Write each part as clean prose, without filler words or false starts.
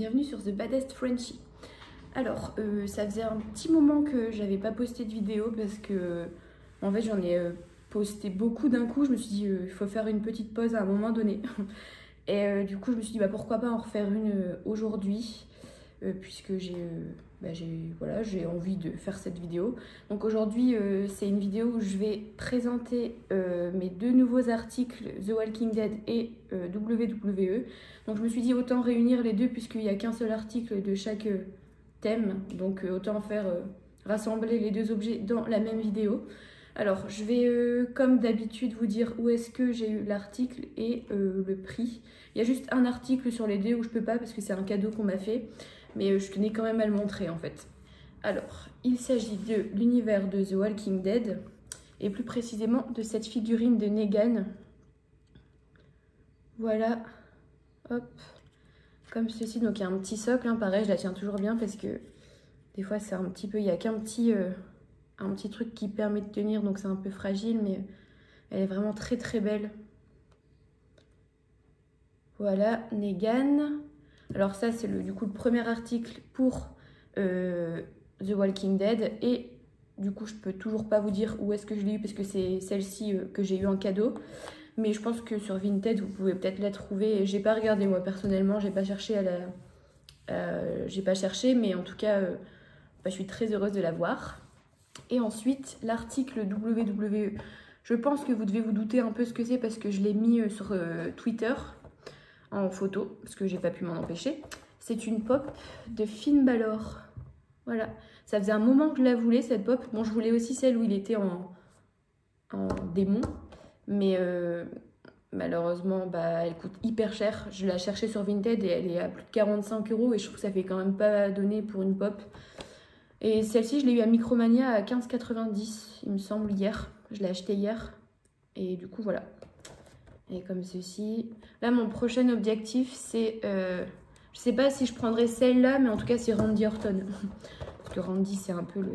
bienvenue sur The Baddest Frenchie. Alors, ça faisait un petit moment que j'avais pas posté de vidéo parce que en fait j'en ai posté beaucoup d'un coup. Je me suis dit il faut faire une petite pause à un moment donné. Et du coup je me suis dit pourquoi pas en refaire une aujourd'hui puisque j'ai envie de faire cette vidéo. Donc aujourd'hui c'est une vidéo où je vais présenter mes deux nouveaux articles, The Walking Dead et WWE. Donc je me suis dit autant réunir les deux puisqu'il n'y a qu'un seul article de chaque thème. Donc autant faire rassembler les deux objets dans la même vidéo. Alors je vais comme d'habitude vous dire où est-ce que j'ai eu l'article et le prix. Il y a juste un article sur les deux où je peux pas parce que c'est un cadeau qu'on m'a fait. Mais je tenais quand même à le montrer en fait. Alors, il s'agit de l'univers de The Walking Dead et plus précisément de cette figurine de Negan. Voilà, hop, comme ceci. Donc il y a un petit socle, hein. Pareil, je la tiens toujours bien parce que des fois c'est un petit peu, il n'y a qu'un petit truc qui permet de tenir, donc c'est un peu fragile, mais elle est vraiment très très belle. Voilà, Negan. Alors ça c'est du coup le premier article pour The Walking Dead et du coup je peux toujours pas vous dire où est-ce que je l'ai eu parce que c'est celle-ci que j'ai eu en cadeau, mais je pense que sur Vinted vous pouvez peut-être la trouver. J'ai pas regardé moi personnellement, j'ai pas cherché mais en tout cas je suis très heureuse de la voir. Et ensuite l'article WWE, je pense que vous devez vous douter un peu ce que c'est parce que je l'ai mis sur Twitter en photo, parce que j'ai pas pu m'en empêcher. C'est une pop de Finn Balor. Voilà, ça faisait un moment que je la voulais cette pop. Bon, je voulais aussi celle où il était en démon, mais malheureusement, elle coûte hyper cher. Je l'ai cherchée sur Vinted et elle est à plus de 45 € et je trouve que ça fait quand même pas donné pour une pop. Et celle-ci, je l'ai eu à Micromania à 15,90 il me semble hier. Je l'ai achetée hier et du coup voilà. Et comme ceci. Là, mon prochain objectif, c'est... je sais pas si je prendrai celle-là, mais en tout cas, c'est Randy Orton. Parce que Randy, c'est un peu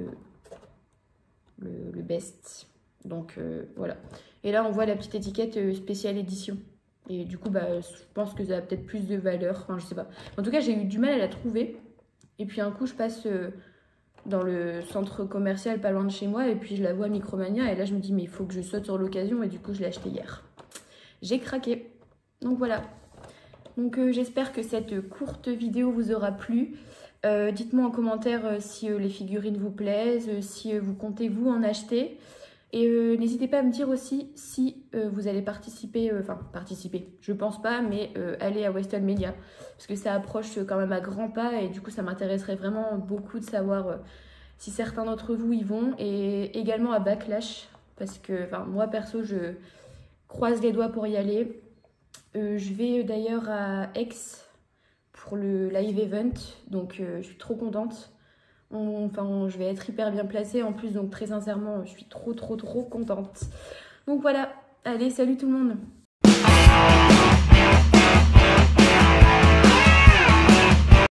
le best. Donc, voilà. Et là, on voit la petite étiquette spéciale édition. Et du coup, je pense que ça a peut-être plus de valeur. Enfin, je sais pas. En tout cas, j'ai eu du mal à la trouver. Et puis, un coup, je passe dans le centre commercial pas loin de chez moi. Et puis, je la vois à Micromania. Et là, je me dis, mais il faut que je saute sur l'occasion. Et du coup, je l'ai achetée hier. J'ai craqué. Donc voilà. Donc j'espère que cette courte vidéo vous aura plu. Dites-moi en commentaire si les figurines vous plaisent, si vous comptez vous en acheter. Et n'hésitez pas à me dire aussi si vous allez participer, je pense pas, mais aller à WrestleMania. Parce que ça approche quand même à grands pas et du coup ça m'intéresserait vraiment beaucoup de savoir si certains d'entre vous y vont. Et également à Backlash, parce que moi perso je croise les doigts pour y aller. Je vais d'ailleurs à Aix pour le live event, donc je suis trop contente. Je vais être hyper bien placée en plus, donc très sincèrement, je suis trop contente. Donc voilà, allez, salut tout le monde!